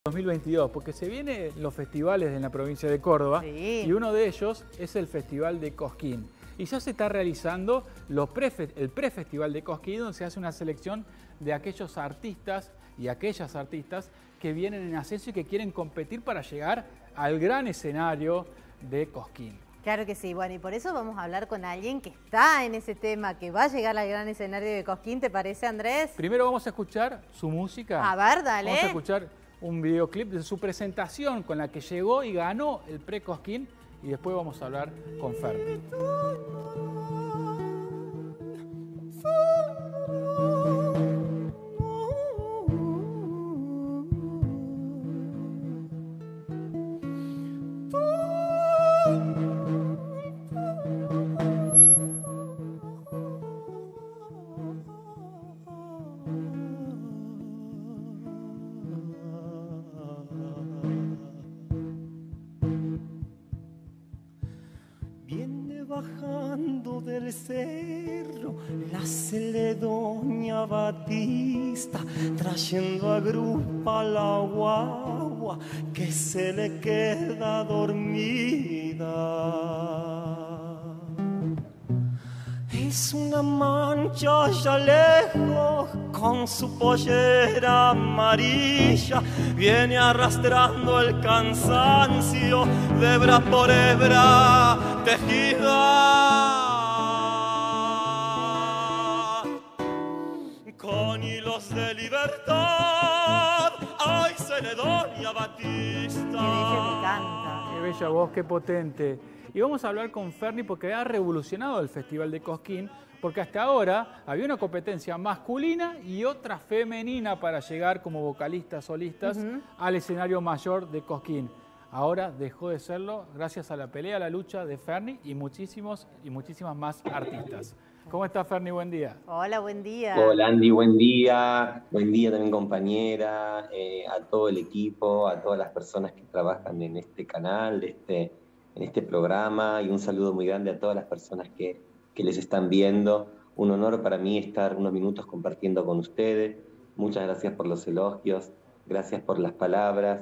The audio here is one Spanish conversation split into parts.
2022, porque se vienen los festivales en la provincia de Córdoba, Sí. y uno de ellos es el Festival de Cosquín. Y ya se está realizando el prefestival de Cosquín, donde se hace una selección de aquellos artistas y aquellas artistas que vienen en ascenso y que quieren competir para llegar al gran escenario de Cosquín. Claro que sí, bueno, y por eso vamos a hablar con alguien que está en ese tema, que va a llegar al gran escenario de Cosquín, ¿te parece, Andrés? Primero vamos a escuchar su música. A ver, dale. Vamos a escuchar un videoclip de su presentación con la que llegó y ganó el pre-Cosquín, y después vamos a hablar con Ferni. Viene bajando del cerro la Celedonia Batista, trayendo a grupa la guagua que se le queda dormida. Es una mancha allá lejos con su pollera amarilla, viene arrastrando el cansancio de hebra por hebra tejida con hilos de libertad. ¡Ay, Celedonia Batista! Qué bella que canta. Qué bella voz, qué potente. Y vamos a hablar con Ferni porque ha revolucionado el Festival de Cosquín, porque hasta ahora había una competencia masculina y otra femenina para llegar como vocalistas solistas al escenario mayor de Cosquín. Ahora dejó de serlo gracias a la pelea, a la lucha de Ferni y muchísimas más artistas. ¿Cómo está, Ferni? Buen día. Hola, buen día. Hola Andy, buen día. Buen día también, compañera, a todo el equipo, a todas las personas que trabajan en este canal, en este programa, y un saludo muy grande a todas las personas que les están viendo. Un honor para mí estar unos minutos compartiendo con ustedes. Muchas gracias por los elogios, gracias por las palabras.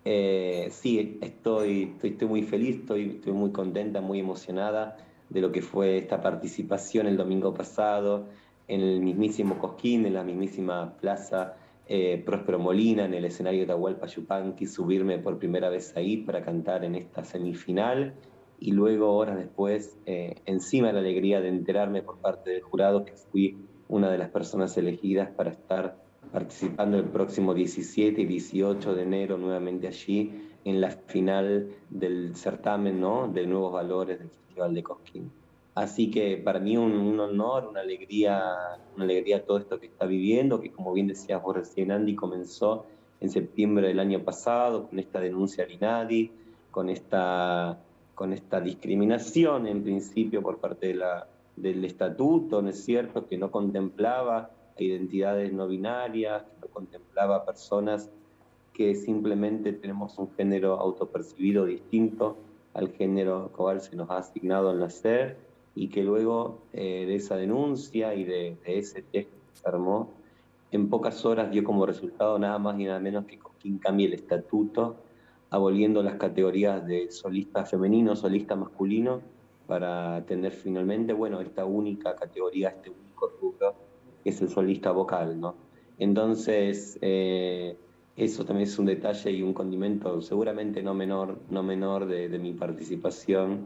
Sí, estoy muy feliz, estoy muy contenta, muy emocionada de lo que fue esta participación el domingo pasado en el mismísimo Cosquín, en la mismísima plaza Próspero Molina, en el escenario de Atahualpa Yupanqui, subirme por primera vez ahí para cantar en esta semifinal, y luego, horas después, encima de la alegría de enterarme por parte del jurado que fui una de las personas elegidas para estar participando el próximo 17 y 18 de enero nuevamente allí en la final del certamen, ¿no?, de Nuevos Valores del Festival de Cosquín. Así que para mí un honor, una alegría todo esto que está viviendo, que, como bien decías vos recién, Andy, comenzó en septiembre del año pasado con esta denuncia al INADI, con esta discriminación en principio por parte del estatuto, ¿no es cierto?, que no contemplaba a identidades no binarias, que no contemplaba a personas que simplemente tenemos un género autopercibido distinto al género cual se nos ha asignado al nacer, y que luego de esa denuncia y de ese texto que se armó, en pocas horas dio como resultado nada más y nada menos que Cosquín cambie el estatuto, aboliendo las categorías de solista femenino, solista masculino, para tener finalmente, bueno, esta única categoría, este único rubro, que es el solista vocal, ¿no? Entonces, eso también es un detalle y un condimento seguramente no menor de mi participación,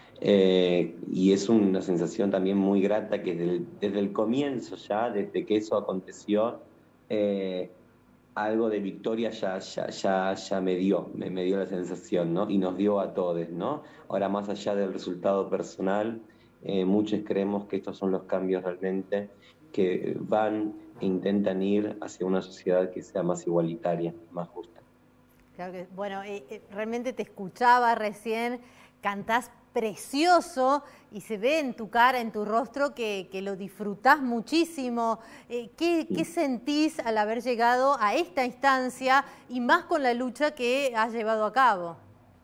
y es una sensación también muy grata que desde el comienzo ya, desde que eso aconteció, algo de victoria ya me dio la sensación, ¿no? Y nos dio a todos, ¿no? Ahora, más allá del resultado personal, muchos creemos que estos son los cambios realmente que van e intentan ir hacia una sociedad que sea más igualitaria, más justa. Claro que, bueno, realmente te escuchaba recién, cantás precioso y se ve en tu cara, en tu rostro que lo disfrutás muchísimo. ¿Qué sentís al haber llegado a esta instancia y más con la lucha que has llevado a cabo?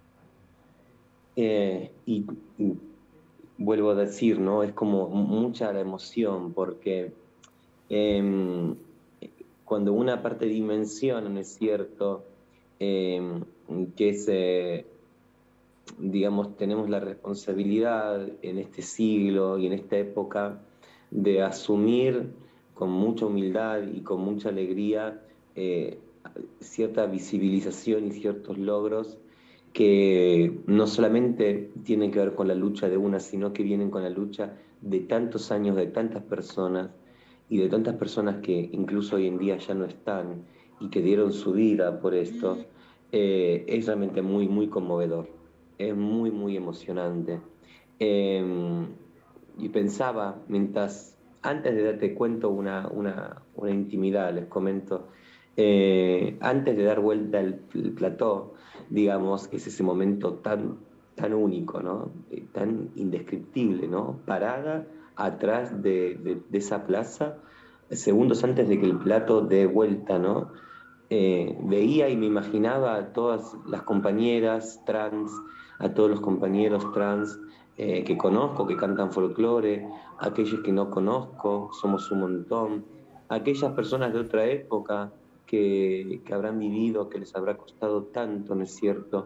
Y vuelvo a decir, ¿no? Es como mucha la emoción, porque cuando una parte dimensiona, ¿no es cierto?, que es, digamos, tenemos la responsabilidad en este siglo y en esta época de asumir con mucha humildad y con mucha alegría cierta visibilización y ciertos logros que no solamente tienen que ver con la lucha de una, sino que vienen con la lucha de tantos años, de tantas personas, y de tantas personas que incluso hoy en día ya no están y que dieron su vida por esto. Es realmente muy, muy conmovedor, es muy, muy emocionante. Y pensaba, antes de darte cuento una intimidad, les comento, antes de dar vuelta el plató, digamos, que es ese momento tan único, ¿no? Tan indescriptible, ¿no? Parada atrás de esa plaza, segundos antes de que el plato dé vuelta, ¿no? Veía y me imaginaba a todas las compañeras trans, a todos los compañeros trans que conozco, que cantan folclore, aquellos que no conozco, somos un montón, aquellas personas de otra época que habrán vivido, que les habrá costado tanto, ¿no es cierto?,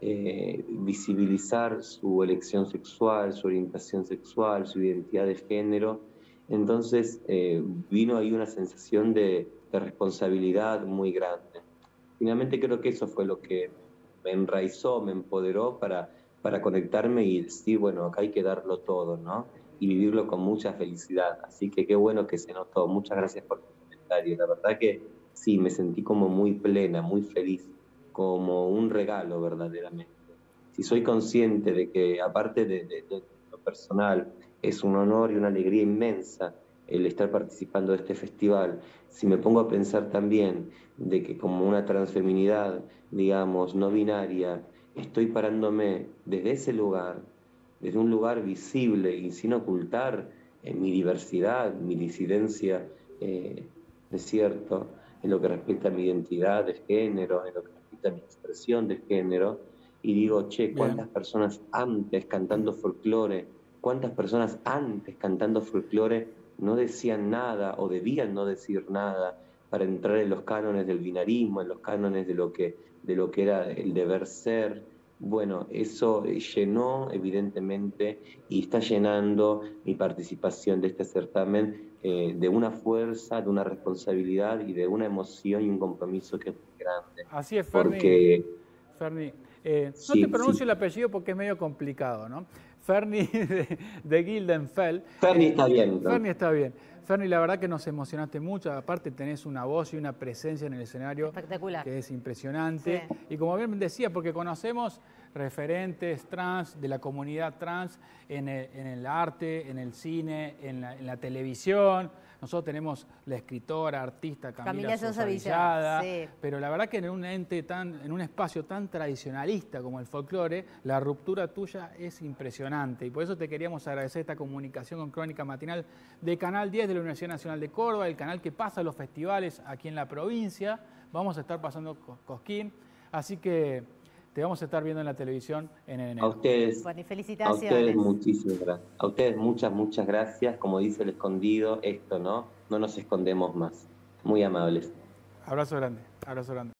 visibilizar su elección sexual, su orientación sexual, su identidad de género. Entonces vino ahí una sensación de responsabilidad muy grande. Finalmente creo que eso fue lo que me enraizó, me empoderó para conectarme y decir, bueno, acá hay que darlo todo, ¿no? Y vivirlo con mucha felicidad. Así que qué bueno que se notó. Muchas gracias por tu comentario. La verdad que sí, me sentí como muy plena, muy feliz, como un regalo verdaderamente. Si soy consciente de que aparte de lo personal, es un honor y una alegría inmensa el estar participando de este festival, si me pongo a pensar también de que como una transfeminidad, digamos, no binaria, estoy parándome desde ese lugar, desde un lugar visible y sin ocultar mi diversidad, mi disidencia, es cierto, en lo que respecta a mi identidad de género, en lo que respecta a mi expresión de género, y digo, che, ¿cuántas personas antes cantando folclore, cuántas personas antes cantando folclore no decían nada o debían no decir nada para entrar en los cánones del binarismo, en los cánones de lo que era el deber ser? Bueno, eso llenó evidentemente y está llenando mi participación de este certamen de una fuerza, de una responsabilidad y de una emoción y un compromiso que es muy grande. Así es, Ferni. Porque Ferni, sí, no te pronuncio sí. el apellido porque es medio complicado, ¿no? Ferni de Gildenfeld. Ferni está bien, ¿no? Ferni está bien. Ferni, la verdad que nos emocionaste mucho. Aparte tenés una voz y una presencia en el escenario espectacular, que es impresionante. Sí. Y como bien decía, porque conocemos referentes trans de la comunidad trans en el arte, en el cine, en la televisión. Nosotros tenemos la escritora, artista Camila Sosa Villada, sí. Pero la verdad que en un espacio tan tradicionalista como el folclore, la ruptura tuya es impresionante. Y por eso te queríamos agradecer esta comunicación con Crónica Matinal de Canal 10 de la Universidad Nacional de Córdoba, el canal que pasa los festivales aquí en la provincia. Vamos a estar pasando Cosquín, así que te vamos a estar viendo en la televisión en enero. A ustedes, bueno, y felicitaciones. A ustedes muchísimas gracias. A ustedes muchas gracias. Como dice el escondido, esto, ¿no? No nos escondemos más. Muy amables. Abrazo grande, abrazo grande.